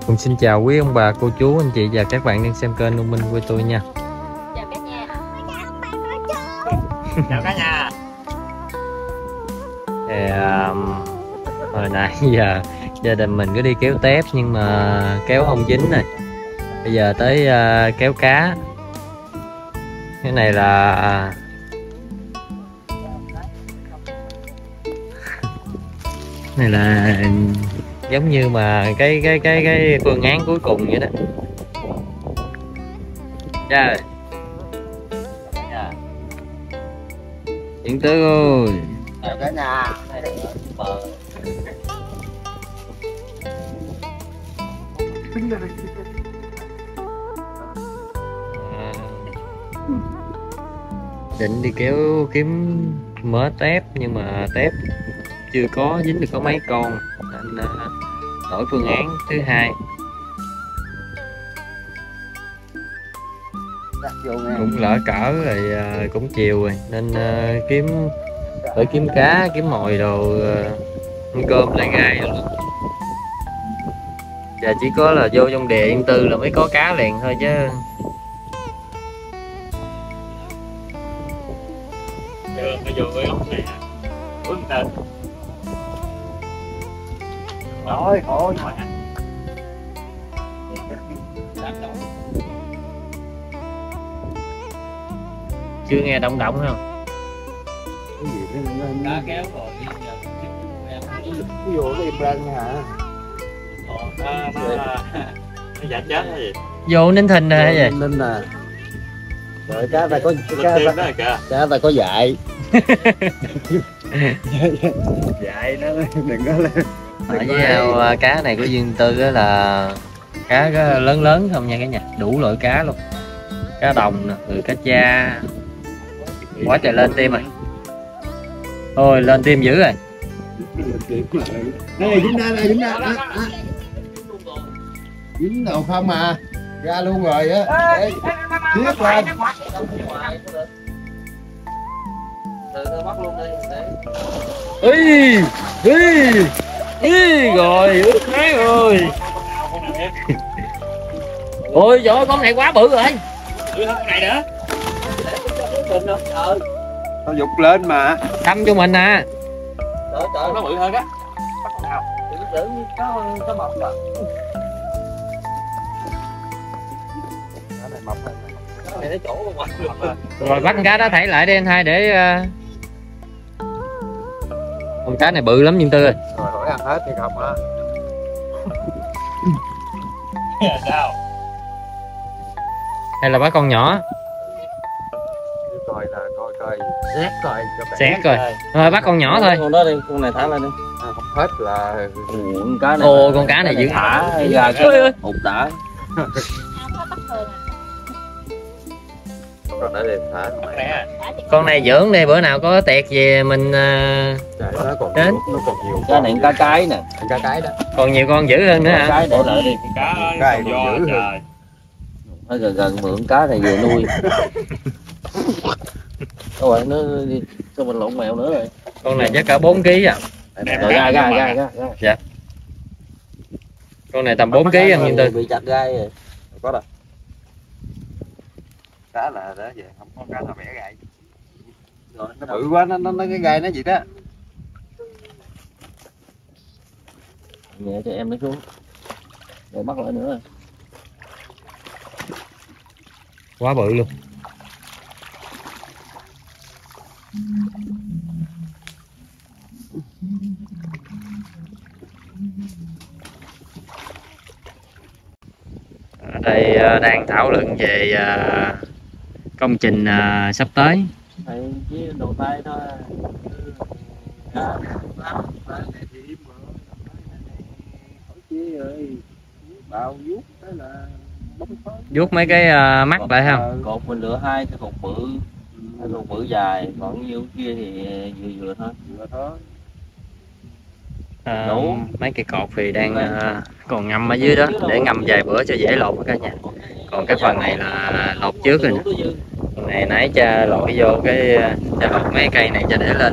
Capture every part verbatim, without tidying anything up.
Cùng xin chào quý ông bà, cô chú, anh chị và các bạn đang xem kênh Nông Minh của tôi nha. Chào cả nhà. Chào cả nhà. Thì, um, hồi nãy giờ gia đình mình có đi kéo tép nhưng mà kéo không dính rồi. Bây giờ tới uh, kéo cá. Cái này là này là giống như mà cái cái cái cái phương án cuối cùng vậy đó. Trời. Điện tử ơi. Chào cả nhà. À, định đi kéo kiếm mớ tép nhưng mà tép chưa có dính được có mấy con nên uh, đổi phương án thứ hai. Cũng lỡ cỡ rồi, uh, cũng chiều rồi nên uh, kiếm phải kiếm cá kiếm mồi đồ uh, ăn cơm lại gai rồi. Giờ chỉ có là vô trong đè Yên Tư là mới có cá liền thôi chứ. Chưa, nó vô cái ốc này nè. Uống tên. Rồi, thôi. Chưa nghe động động không? Cái gì nó cá kéo rồi ví dụ cái im lên hả? Ồ, nó nó nó giả chết hay gì? Vô nín thình rồi hay gì? Ninh nè. Rồi cá ta có cá ta, đó kìa. Cá ta có dại. Dại nó đừng có lên. Ở với ao cá này của Dương Tư á là cá lớn lớn không nha cả nhà, đủ loại cá luôn. Cá đồng nè, rồi cá cha. Quá trời lên tim rồi. Ôi lên tim dữ rồi. Đây dính ra đây, dính ra. À, à. Dính đầu không à. Ra luôn rồi á. Tiếp lên. Ý, ý, ý rồi, ướt máy rồi. Ôi trời ơi, con này quá bự rồi. Bự hơn con này nữa. Nó dục lên mà. Thăm cho mình à. Trời trời, nó bự hơn đó. Bắt con nào? Đừng tưởng có có mập mà. Cái này mập hơn. Cái này nó chỗ con mập luôn. Rồi bắt con cá đó thảy lại đi anh hai để uh... con cá này bự lắm Dương Tư ơi. Rồi hỏi ăn hết thì không á. Sao? Hay là bắt con nhỏ? Coi là coi coi xét coi cho xét coi. Rồi bắt con nhỏ thôi. Con đó đi, con này thả lên đi. À, không hết là con cá này. Ồ con cá này dữ thả ra cái hụt đã. Con đã đi thả. Con này dưỡng đi, bữa nào có tiệc về mình uh... Trời, nó còn đến. Nó còn nhiều. Cái này cá cái nè, cá cái đó. Còn nhiều con dữ hơn nữa hả? Cái để lại đi. Cá cái còn dữ hơn. Nó gần gần mượn cá này về nuôi. Đâu rồi, nó đi, sao mình lộn mèo nữa rồi. Con này chắc cả bốn ký à. Rồi ra ra ra ra. Dạ. Con này tầm bốn ký anh Dương Tư. Bị chặt gai rồi. Có đâu. Cá là đó vậy, không có cá nào bẻ gai. Rồi nó bự quá, nó nó cái gai nó gì đó. Nhẹ cho em nó xuống. Rồi bắt lại nữa rồi. Quá bự luôn. Ở đây đang thảo luận về công trình sắp tới. Thầy với đồ tay thôi. Bao vuốt đó là bóng phơi. Vuốt mấy cái mắt lại không? Cột mình lựa hai cái cột bự, hai cột bự dài, còn nhiêu kia thì vừa vừa thôi. Vừa thôi. À, mấy cây cột thì đang uh, còn ngâm ở dưới đó để ngâm vài bữa cho dễ lột cả nhà. Còn cái phần này là lột trước rồi nè. Phần này nãy cha lội vô cái cha lột mấy cây này cho để lên.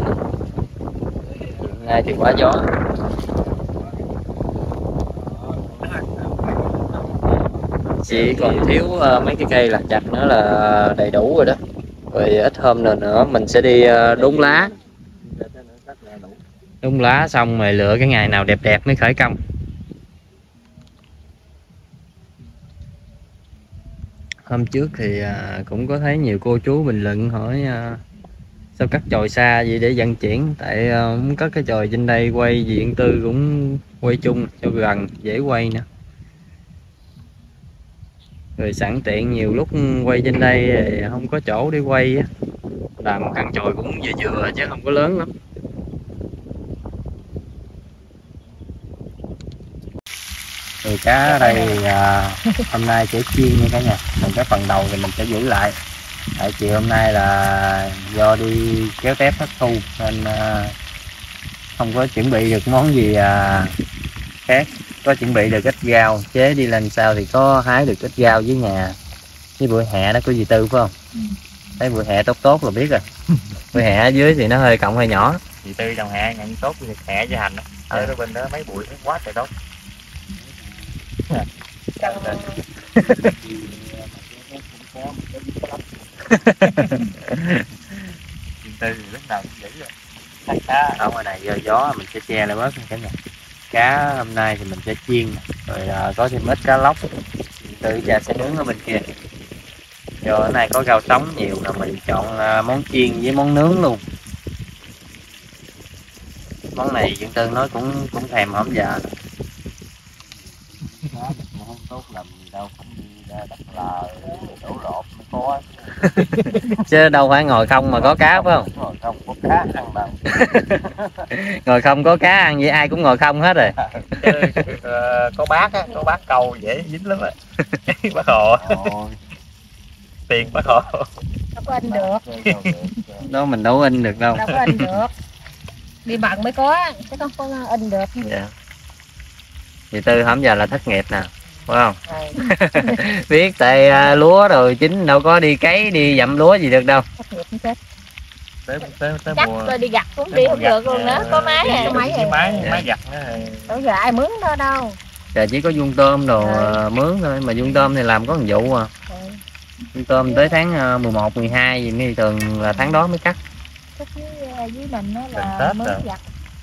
Nay thì quá gió. chỉ còn thiếu uh, mấy cái cây lạc chặt nữa là đầy đủ rồi đó. Rồi ít hôm nữa nữa mình sẽ đi uh, đốn lá. Đốn lá xong rồi lựa cái ngày nào đẹp đẹp mới khởi công. Hôm trước thì uh, cũng có thấy nhiều cô chú bình luận hỏi uh, sao cắt chòi xa vậy để vận chuyển, tại uh, muốn cắt cái chòi trên đây quay diện tư cũng quay chung cho gần dễ quay nữa. Rồi sẵn tiện nhiều lúc quay trên đây thì không có chỗ để quay á, làm căn chòi cũng vừa vừa chứ không có lớn lắm. Rồi cá ở đây à, hôm nay sẽ chiên nha cả nhà, còn cái phần đầu thì mình sẽ giữ lại. Tại chiều hôm nay là do đi kéo tép thất thu nên à, không có chuẩn bị được món gì à, khác. Có chuẩn bị được ít rau, chế đi lên sau thì có hái được ít rau với nhà. Với bụi hẹ đó của dì Tư phải không? Ừ. Thấy bụi hẹ tốt tốt là biết rồi. Bụi hẹ ở dưới thì nó hơi cộng hơi nhỏ. Dì Tư trồng hẹ nhận tốt với hẹ với hành đó. Ở đó bên đó mấy bụi nó quá trời tốt. Dì Tư thì lúc nào cũng dữ rồi. Cá ở ngoài này do gió mình sẽ che lại bớt cả nhà. Cá hôm nay thì mình sẽ chiên, rồi à, có thêm ít cá lóc. Tự cha sẽ nướng ở bên kia. Rồi ở này có rau sống nhiều là mình chọn à, món chiên với món nướng luôn. Món này Dương Tư nói cũng cũng thèm hổm giờ. Không tốt làm gì đâu, cũng đi ra đặt lờ đổ lộn mới có. Chứ đâu phải ngồi không mà có cá phải không? Ngồi không có cá ăn đâu. Ngồi không có cá ăn vậy ai cũng ngồi không hết rồi. Chứ, uh, có bát á, có bát câu dễ dính lắm á. Bác hồ. Tiền bác hồ. Đâu có in được. Đó mình đâu in được đâu. Đâu có in được. Đi bằng mới có, chứ không có in được. Dạ. Dì Tư hổm giờ là thất nghiệp nè, phải không? Ừ. Biết tại uh, lúa rồi chín đâu có đi cấy đi dặm lúa gì được đâu. Thất nghiệp cũng chết. Tới, tới, tới Chắc mùa... tôi đi gặt cũng đi không được luôn nữa, có máy à. Có máy à. máy, máy gặt nữa. Đâu giờ ai mướn đó đâu. Giờ chỉ có vuông tôm đồ ừ. mướn thôi, mà vuông tôm thì làm có một vụ à. Ừ. Vuông tôm tới tháng mười một, mười hai gì mới thường là tháng đó mới cắt. Cắt với, với mình đó là mướn gặt.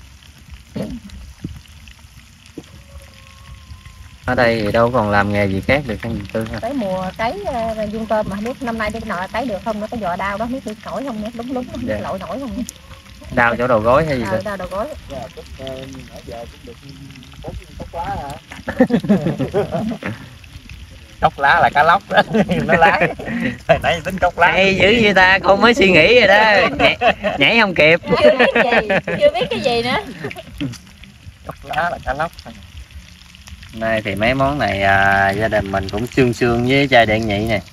Ở đây thì đâu còn làm nghề gì khác được anh Tư ha. Tới mùa cấy vuông tôm mà không biết năm nay đi nọ cấy được không, nó có giò đau đó, biết được nổi không nhé, đúng đúng không, lội nổi không nhé. Đau chỗ đầu gối hay gì à, đau đầu gối. Cốc lá là cá lóc đó. Nó lái. Hồi nãy tính cốc lá. Hay dữ vậy ta, con mới suy nghĩ rồi đó. Nhảy, nhảy không kịp. Chưa biết gì, chưa biết cái gì nữa. Cốc lá là cá lóc. Nay thì mấy món này à, gia đình mình cũng xương xương với chai đèn nhị nè.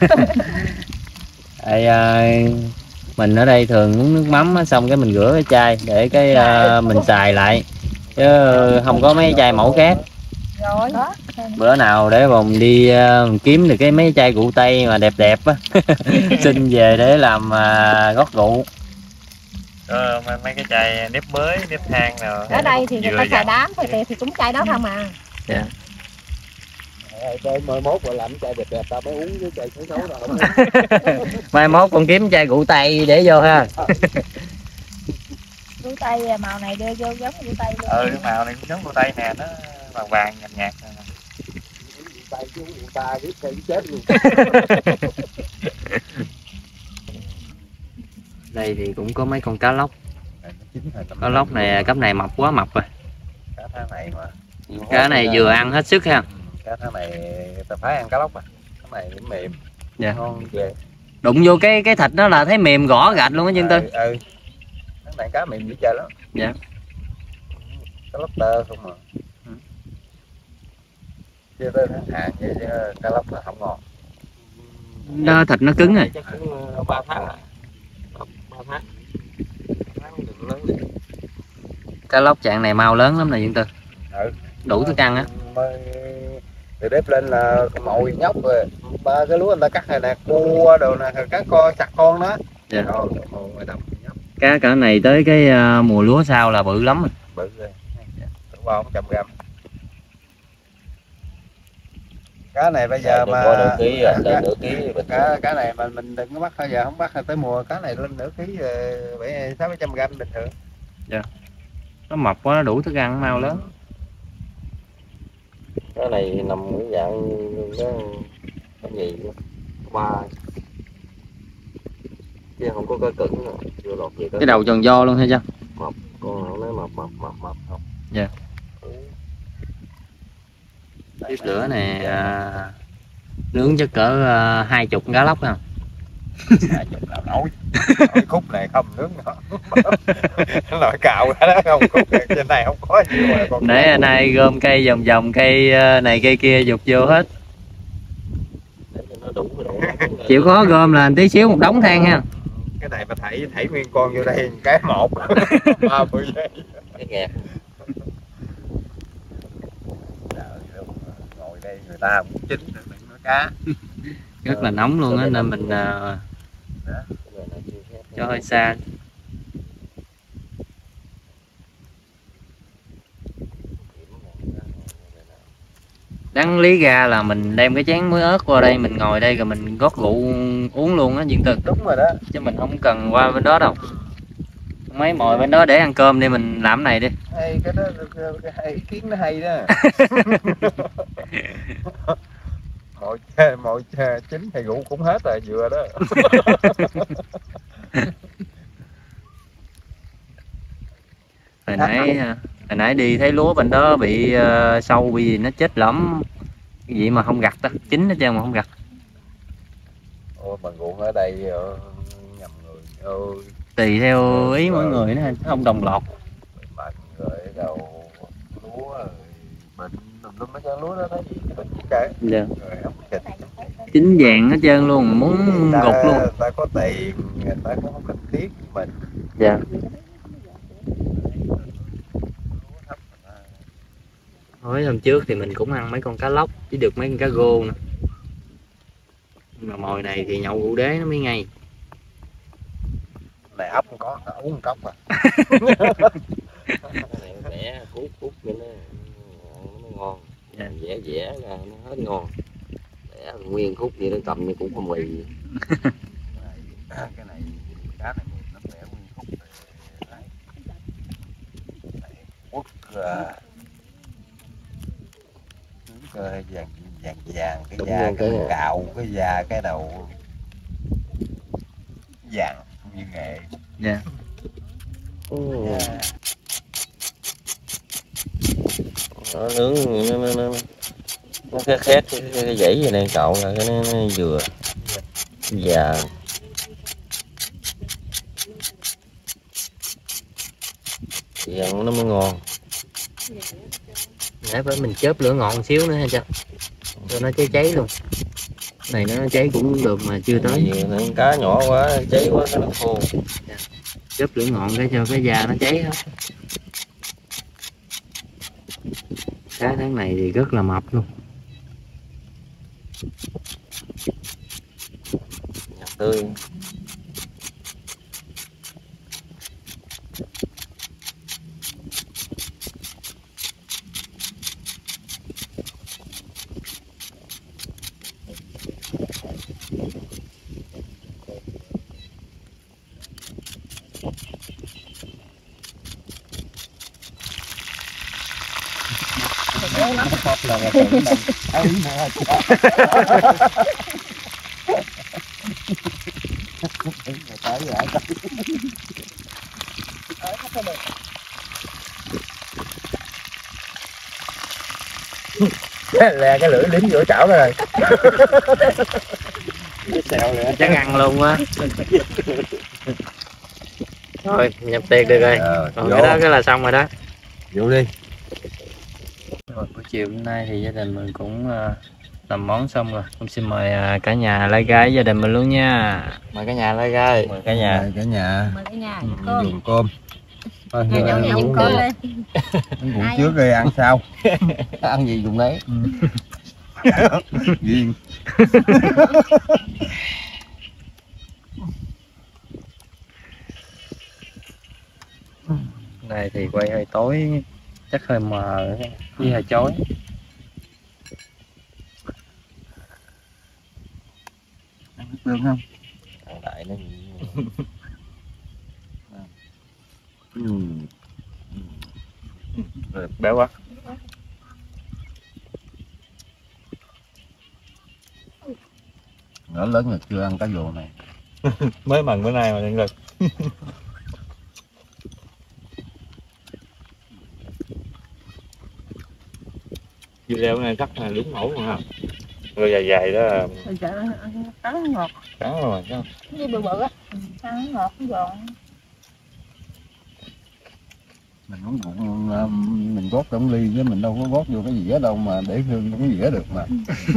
Tại, à, mình ở đây thường uống nước mắm xong cái mình rửa cái chai để cái à, mình xài lại chứ không có mấy chai mẫu khác. Rồi đó. Bữa nào để mình đi uh, kiếm được cái mấy chai rượu tây mà đẹp đẹp á. Xin về để làm uh, gót rượu. Ờ, mấy cái chai nếp mới, nếp than nào. Ở đây thì người ta xài đám thôi thì cũng chai đó không à. Dạ. Mai mốt rồi làm chai đẹp đẹp ta mới uống với chai xấu xấu rồi. Mai mốt con kiếm chai rượu tây để vô ha. Rượu tây màu này đưa vô giống rượu tây luôn. Ừ, màu này cũng giống rượu tây nè, nó vàng vàng nhạt nhạt. Tay chứ rượu ta biết cây chết luôn. Đây thì cũng có mấy con cá lóc. Cá lóc này cấp này mập quá mập rồi. Cá tháng này mà. Cá này vừa ăn hết sức ha. Cá tháng này ta phải ăn cá lóc à. Cái này cũng mềm. Dạ. Ngon về. Đụng vô cái cái thịt đó là thấy mềm gõ gạch luôn á Dương Tư. Ừ. Tháng này cá mềm dữ trời lắm. Dạ. Cá lóc tơ không mà. Ừ. Chứ tới tháng hạn vậy chứ cá lóc là không ngon. Đó, thịt nó cứng rồi. ba tháng. ba tháng. Cá lóc trạng này mau lớn lắm nè Dương Tư. Ừ. Đủ thức ăn á. Từ bếp lên là mồi nhóc rồi. Ba cái lúa người ta cắt này nè, cua đồ nè, cá co chặt con đó. Dạ. Rồi, mồi đồng nhóc. Cá cỡ này tới cái uh, mùa lúa sau là bự lắm rồi. Bự rồi. Ba trăm gram. Cá này bây giờ mà có nửa ký rồi, cá, nửa ký mình cá, cá này mà mình đừng có bắt, bây giờ không bắt tới mùa cá này lên nửa ký bảy sáu trăm gram bình thường. Dạ. Nó mập quá, nó đủ thức ăn mau lớn. cái này nằm cái dạng cái cái gì ba chứ không có cái cứng rồi, chưa lọt gì Cái đầu tròn do luôn hay chưa? mập, con nào nó mập mập mập mập không. Dạ. Bếp lửa này à, nướng chắc cỡ à, hai chục cá lóc không? Hai chục nào nổi. Nổi khúc này không nướng nữa. Nổi cạo ra đó không, khúc này trên này không có gì mà còn. Nãy anh này gom cây vòng vòng cây này cây kia dục vô hết. Để cho nó đủ đủ. Chịu khó gom là tí xíu một đống than ha. Cái này mà thảy thảy nguyên con vô đây cái một ba mươi giây. Cái nghẹt. Ngồi đây người ta cũng chín rồi đừng nói cá. Rất là nóng luôn á nên mình uh, cho hơi xa. Đáng lý ra là mình đem cái chén muối ớt qua đây, mình ngồi đây rồi mình gót rượu uống luôn á Duyên Tư. Đúng rồi đó. Chứ mình không cần qua bên đó đâu. Mấy mồi bên đó để ăn cơm đi, mình làm này đi. Hay cái đó, cái ý kiến nó hay đó. Mọi mọi chín thì rượu cũng hết rồi, vừa đó. Hồi nãy hồi nãy đi thấy lúa bên đó bị uh, sâu bị gì nó chết lắm. Cái gì mà không gặt đó, chín hết trơn mà không gặt. Ôi mà ruộng ở đây nhầm người ơi. Tùy theo ý mỗi người nó không đồng loạt. Mạnh rồi đầu lúa rồi bệnh tùm lum hết trơn, lúa đó thấy gì bệnh cái. Dạ. Rồi ốc thịt. Chín vàng hết trơn luôn, muốn ta, gục luôn. Người ta có tiền, người ta cũng không cần thiết mình. Dạ. Hồi hôm trước thì mình cũng ăn mấy con cá lóc chứ được mấy con cá rô nữa. Nhưng mà mồi này thì nhậu rượu đế nó mới ngay. Này ốc không có, uống một cốc à. Cái này vẽ hút hút cho nó nó ngon. Dạ. Vẽ vẽ ra nó hết ngon. Vẽ nguyên khúc vậy nó cầm như cũng không mì. Cái này cá này nó vẽ nguyên khúc đấy. Quất cơ vàng vàng vàng cái Đúng da rồi, cái cái cạo cái da cái đầu vàng như nghệ. Dạ. Yeah. Nó nướng nó nó nó nó khét khét cái, cái dãy gì này cậu là cái nó, nó vừa già. Dần nó mới ngon. Nãy phải mình chớp lửa ngọn xíu nữa hay chưa? Cho nó cháy cháy luôn. Này nó cháy cũng được mà chưa tới. Vì cá nhỏ quá, cháy quá nó khô. Chớp lửa ngọn cái cho cái da nó cháy hết. Cá tháng này thì rất là mập luôn. Nhặt tươi. Một là là tưởng là ấy mà. Tới lại lè cái lưỡi lính giữa chảo rồi. Chắc ăn luôn á. Rồi nhập tiền được rồi. Ờ, Còn cái đó cái là xong rồi đó. Vô đi. Rồi, buổi chiều hôm nay thì gia đình mình cũng uh, làm món xong rồi. Em xin mời uh, cả nhà lai gái gia đình mình luôn nha. Mời cả nhà lai gái. Mời cả nhà. Mời cả nhà. Mời cả nhà Ừ, cơm. dùng cơm. Thôi, Nhà giờ dọn nhà ăn dùng cơm đi. Ngủ trước đi ăn sau. Ăn gì dùng đấy. Duyên. Này thì quay hơi tối, chắc hơi mờ với hơi chói. được không? Thằng Đại nó Ừ. Rồi, béo quá. Nhỏ lớn là chưa ăn cá rô này. Mới mần bữa nay mà nhận được. Dưa leo này chắc là đúng mẫu mà. Rồi dài dài đó. Bây giờ ăn ngọt. Cắn rồi chứ. Như bự bự á. Ăn ngọt giòn. Mình uống cũng mình gót trong ly chứ mình đâu có gót vô cái dĩa đâu mà để hương trong cái dĩa được mà.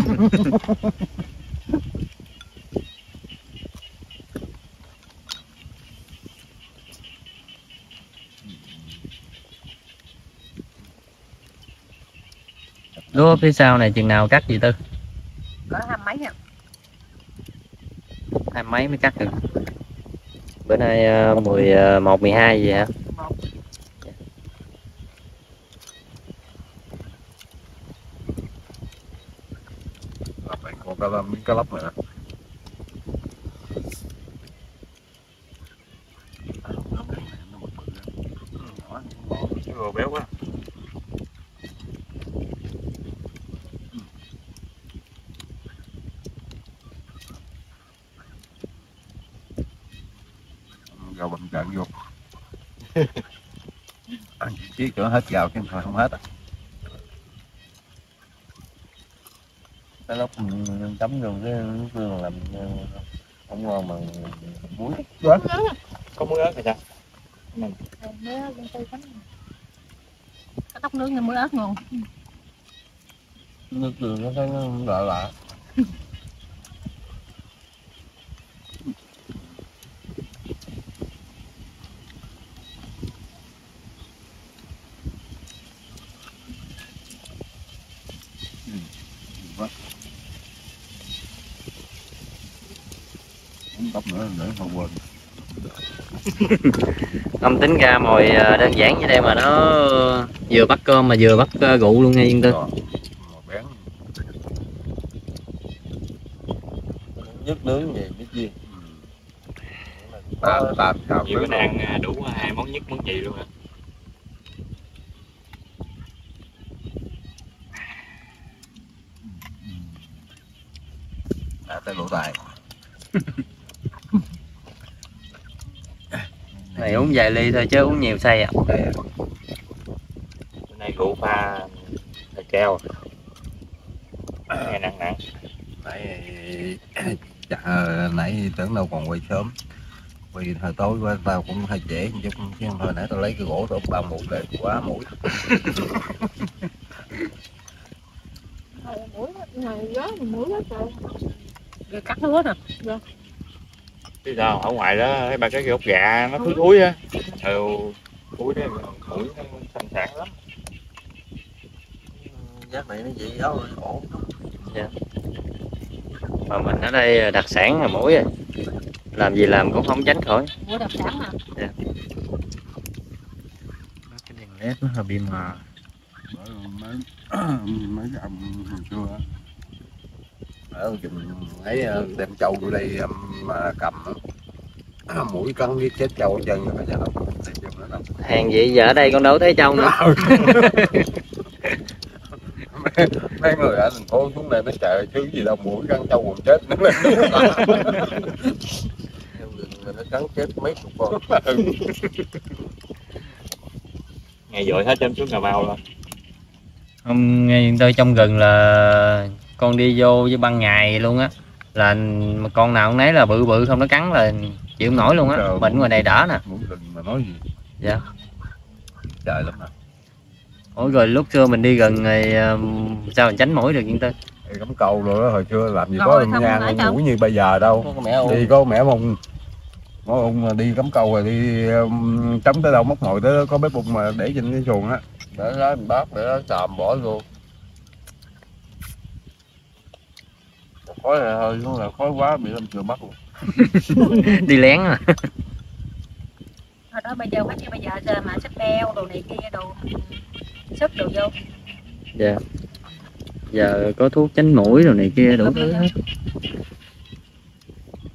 lúa phía sau này chừng nào cắt gì Tư? Có hai mấy nha. Hai mấy mới cắt được. Bữa nay uh, mười một mười hai gì hả? Một. Phải có cá lóc, miếng cá lóc nữa. Rồi béo quá. Gạo bầm trợn vô. Ăn chiếc chỗ hết gạo chứ thôi không hết à. Cái lúc chấm vô cái nước tương làm không ngon mà muối. Có muối ớt thì sao? Cái tóc nướng này muối ớt ngon. Nước tương nó thấy nó lạ lạ. Tóc nữa để không quên. Ông tính ra mồi đơn giản như đây mà nó vừa bắt cơm mà vừa bắt rượu luôn nha Yên Tư. Bén. Nhất nướng gì biết gì. Tạm tạm sao Nhiều bữa ăn đủ hai món nhất món gì luôn à. À, tới lỗ tài. Này uống vài ly thôi chứ uống nhiều say à. Bữa nay rượu pha thịt keo. Nghe nặng nặng. Nãy chả, nãy tưởng đâu còn quay sớm. Vì hồi tối qua tao cũng hơi trễ một chút chứ thôi nãy tao lấy cái gỗ tao ba mũi để quá mũi. Mũi này gió mũi quá trời. Rồi cắt lúa nè. Rồi. Chứ sao ở ngoài đó thấy ba cái ốc gà nó thúi thúi á. Ừ, thúi đó mũi nó sanh sản lắm. Giác này nó vậy đó ổn. Dạ. Mà mình ở đây đặc sản là mũi rồi. Làm gì làm cũng không tránh khỏi. Mũi đặc sản mà. Dạ. Cái đèn led nó hơi bị mờ. Mới mới làm hồi xưa ở chừng ấy đem trâu vô đây mà cầm mũi cắn với chết trâu ở chân rồi đâu. Hàng vậy giờ ở đây con đâu thấy trâu nữa. mấy, mấy người ở thành phố xuống đây nó trời chứ gì đâu mũi cắn trâu còn chết nữa. Nó cắn chết mấy chục con. Ngày dội hết trên xuống Cà Mau luôn. Không nghe tôi trong rừng là con đi vô với ban ngày luôn á, là con nào cũng nấy là bự bự không nó cắn là chịu không nổi luôn á. Bệnh ngoài này đỡ nè. Muốn rừng mà nói gì. Dạ. Trời lắm nè. Ủa rồi lúc xưa mình đi gần thì sao mình tránh mũi được Yên Tư? Thì cắm câu rồi đó, hồi xưa làm gì Rồi, có nhang mũi như bây giờ đâu. Có mẹ đi có mẹ mông. Có ông đi cắm câu rồi đi um, trống tới đâu móc ngồi tới đó, có bếp bụng mà để trên cái xuồng á. Để đó mình bát để đó xàm bỏ vô. Khói này hơi luôn là khói quá bị lâm trường bắt luôn. Đi lén à. Hồi đó bây giờ như bây giờ giờ mà xách beo đồ này kia đồ sức đồ vô. Dạ. Giờ có thuốc tránh mũi đồ này kia đủ thứ hết.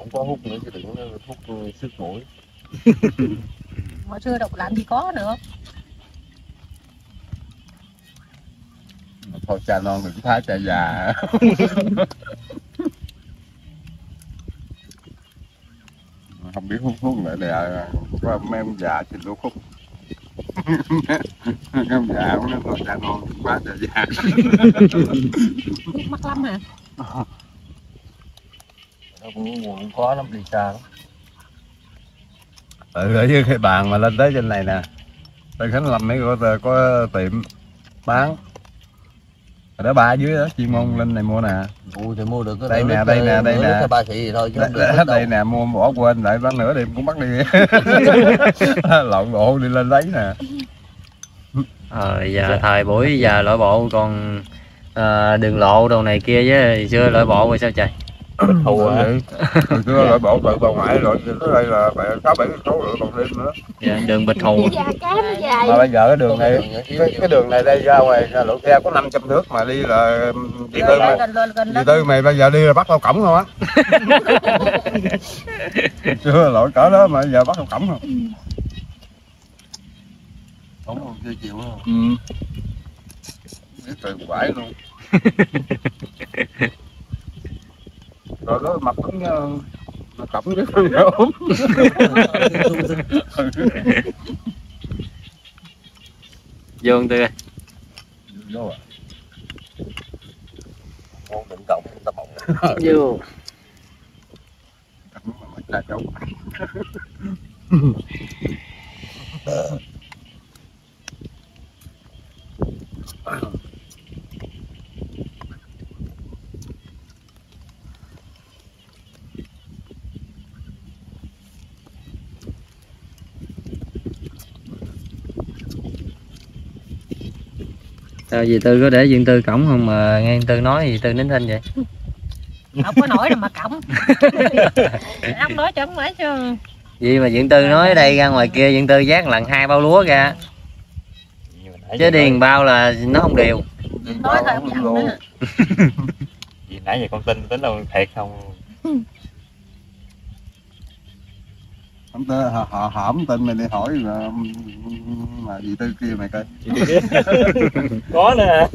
không có hút nữa chứ đừng có hút sức mũi. Hồi xưa đâu làm gì có nữa. Thôi cha non đừng phá cha già. Không biết hút thuốc lại là có mấy ông già thì lúc hút. Mấy ông già cũng nói thôi cha non đừng phá cha già. Hút mắc lắm hả? Nó cũng nguồn khó lắm, đi xa lắm. Ừ, ở dưới cái bàn mà lên tới trên này nè, Tân Khánh Lâm mấy có, có tiệm bán. Ở đó ba dưới đó, chuyên môn lên này mua nè. Ui thì mua được cái đây nè, đây nè, đây nè. ba xị thôi chứ đây, không được đây nè, mua bỏ quên lại bán nửa đêm cũng bắt đi. Lộn bộ đi lên lấy nè. Ờ, giờ thời buổi giờ lội bộ còn à, đường lộ đồ này kia chứ xưa lội bộ rồi sao trời. Thù hả? Hồi xưa lội bộ lội bà ngoại lội tới đây là sáu bảy cái số lội còn đêm nữa. Dạ, đường Bịch Thù. Mà bây giờ cái đường này, cái, cái đường này đây ra ngoài lội xe có năm trăm thước mà đi là chị Tư mày, chị Tư mày bây giờ đi là bắt vào cổng không á? Chưa lội cỡ đó mà giờ bắt vào cổng không? Đúng không? Chưa chịu không? Ừ. Biết từ quải luôn. Rồi đó mặt cũng nó cổng biết không ốm. Dương Tư ơi. Vô à. Con định cộng ta bọng. Vô. Cổng mà cha cháu. Sao dì Tư có để Dương Tư cổng không mà nghe Tư nói gì Tư nín thinh vậy? Không có nổi đâu mà cổng. Ông nói cho không phải chứ. Gì mà Dương Tư nói ở đây ra ngoài kia Dương Tư vác lần hai bao lúa ra. Chứ điền bao là nó không đều. Nói thôi không nhận nữa. Vì nãy giờ con tin tính đâu thiệt không. Không tin họ họ họ không tin mày đi hỏi là mà gì Tư kia mày coi. Có nè.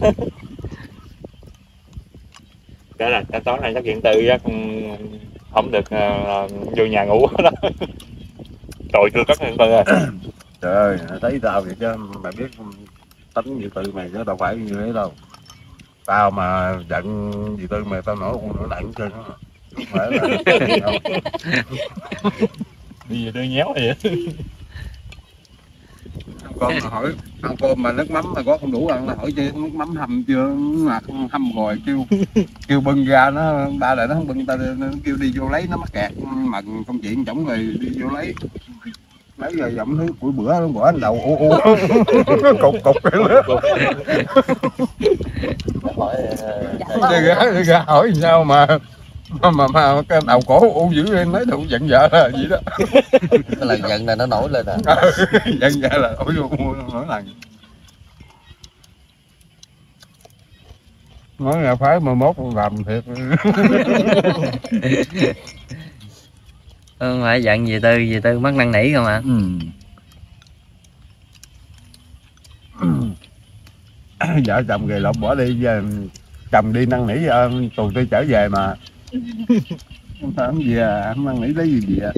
Đó là cái tối nay chắc điện Tư chắc không được uh, vô nhà ngủ đó. Trời chưa cất điện Tư rồi. Trời ơi, thấy tao vậy chứ mày biết tính gì Tư mày chứ đâu phải như thế đâu. Tao mà giận gì Tư mày tao nổi con nổi lạnh chơi đó. Không phải là Đi về đưa nhéo vậy. con mà hỏi ăn cơm mà nước mắm mà có không đủ ăn là hỏi chơi nước mắm hầm chưa, mà không hầm rồi kêu kêu bưng ra nó ba lại nó không bưng, ta nó kêu đi vô lấy nó mắc kẹt mà công chuyện chổng rồi đi vô lấy lấy rồi giọng thứ buổi bữa nó bỏ đầu u u cục cục cái nữa. Đi ra đi ra hỏi sao mà mà mà, mà cái đầu cổ u dữ lên nói đủ giận vợ là gì đó. Cái lần giận này nó nổi lên à. Giận vợ là ôi nổi lần. Nói là phải mà mốt con làm thiệt. Không phải giận gì Tư, gì Tư mất năn nỉ không ạ? Ừ. Vợ chồng gầy lộn bỏ đi, giờ chồng đi năn nỉ tù tôi trở về mà không phải gì à, không năn nỉ lấy gì gì à.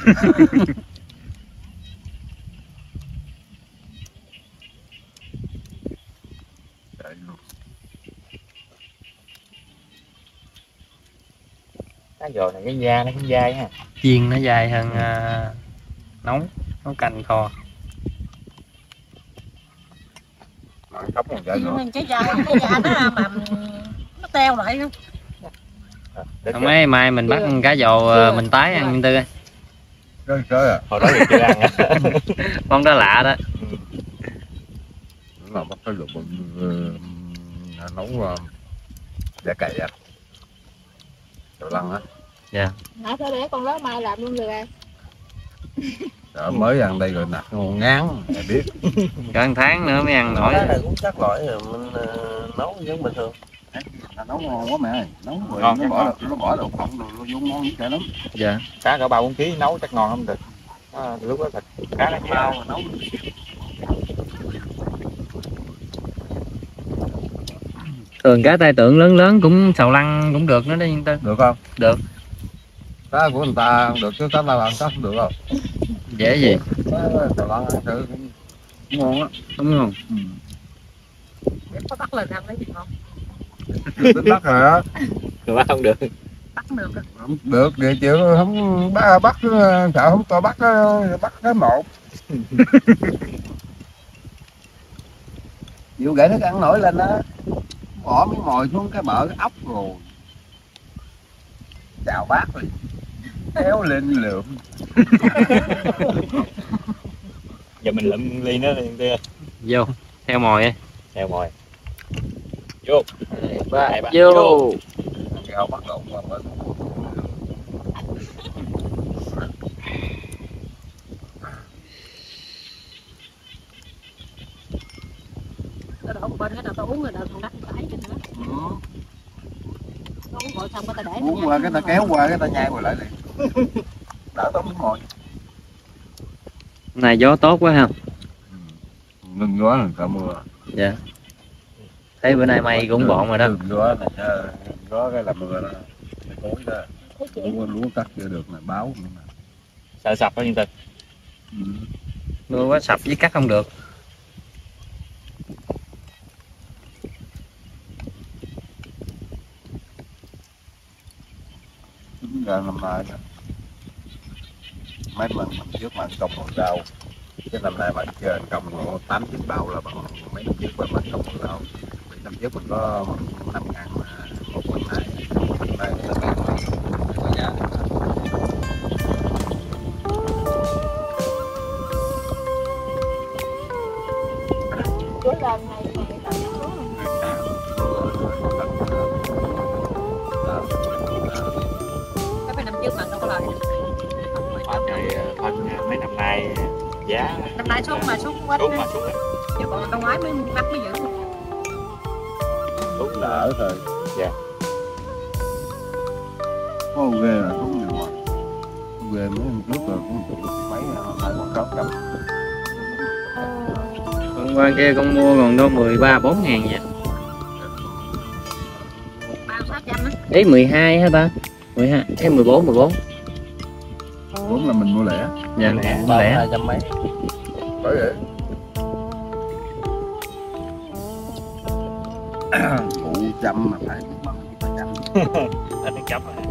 Cái giò này cái da nó cũng dai ha. Chiên nó dai hơn uh, nấu nấu canh kho. Khóc còn vậy nữa. Cái da cái da nó mà nó teo lại không? Không mấy mai mình bắt cá dồ mình tái ăn Tư ơi. Trời trời à. Hồi đó thì chưa ăn á. Con đó lạ đó. Nó bắt cái lục uh, nấu uh, da cày à. Đồ lăng á. Dạ. Nãy phải để con đó mai làm luôn được rồi. Đó, mới ăn đây rồi nặt ngon ngán mày biết. Cả một tháng nữa mới ăn nổi. Cái này cũng chắc loại rồi mình uh, nấu giống bình thường. Nó nấu ngon quá mẹ ơi, nấu rồi Ngon, nó bỏ ngon. được, nó bỏ đậu phộng rồi nó vô ngon dữ trời lắm. Dạ. Cá cỡ ba bốn ký nấu chắc ngon không được. À, lúc đó thịt cá nó Bao dao. mà nấu. Thường cá tai tượng lớn lớn cũng xào lăn cũng được nữa đó Nhân Tư. Được không? Được. Cá của người ta không được chứ cá ba bạn cá không được không? Dễ gì? Xào lăn ăn thử ngon á. Đúng không? Ừ. Có bắt lên ăn lấy gì không? Tính bắt rồi á. Rồi bắt không được. Bắt được á. Không được vậy chịu không bắt bắt sợ không to bắt bắt cái một. Chịu gãy thức ăn nổi lên đó. Bỏ miếng mồi xuống cái bờ cái ốc rồi. Chào bác rồi. Kéo lên lượm. Giờ mình lụm ly nó đi Tư. Vô. Theo mồi ấy. Theo mồi. Vô. Ba, Hai, ba. vô. Kéo bắt đụng qua bên. Tao đổ một bên cái nào tao uống rồi đợi còn đắt phải cho nữa. Ừ. Tao uống rồi xong cái tao để. Uống qua cái ta kéo qua cái ta nhai qua lại liền. Đỡ tao miếng mồi. Này gió tốt quá ha. Ngưng gió là cả mưa. Dạ. Thấy bữa nay mây cũng bọn rồi đó. Ngưng gió là gió cái là mưa đó. Cái cối đó. Lúa, lúa cắt chưa được là báo nữa mà. Sợ sập đó Nhân Tư. Ừ. Mưa quá sập với cắt không được. Tính ra năm nay mấy lần mình trước mà công một rau, cái năm nay mình chơi công một tám chín bao là bằng mấy năm trước mà mình công một rau. Năm trước mình có năm ngàn mà một phần hai, đây là cái có giá. Cuối lần này này tao xuống. Cái mấy năm trước mà đâu có lời. Thôi trời, thôi mấy năm nay giá Năm nay xuống mà xuống quá. xuống mà xuống đấy. Chứ còn năm ngoái mới bắt mới giữ. Thuốc đỡ thôi. Dạ. Có ghê là thuốc nhiều mà. Ghê mấy năm trước rồi cũng chục mấy hôm nay còn sáu trăm. Hôm qua kia con mua còn đâu mười ba bốn ngàn vậy. Bao sáu trăm á. Ý mười hai hả ta? mười hai, em mười bốn, mười bốn. Bốn là mình mua lẻ. Dạ, Lẻ. mua lẻ. hai trăm mấy. Bởi vậy. Phụ trăm mà phải mất trăm. Anh chấm